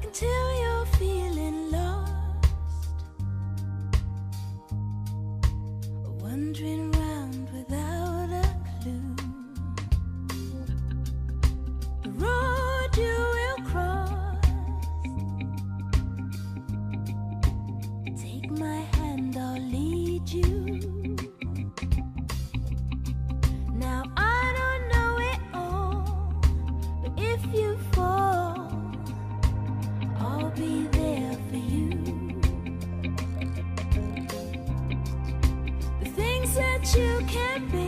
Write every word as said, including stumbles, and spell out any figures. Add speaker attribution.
Speaker 1: until you're feeling lost, wandering round without a clue. The road you will cross, take my hand, I'll lead you. Now I don't know it all, but if you fall, I'll be there for you. The things that you can't bear,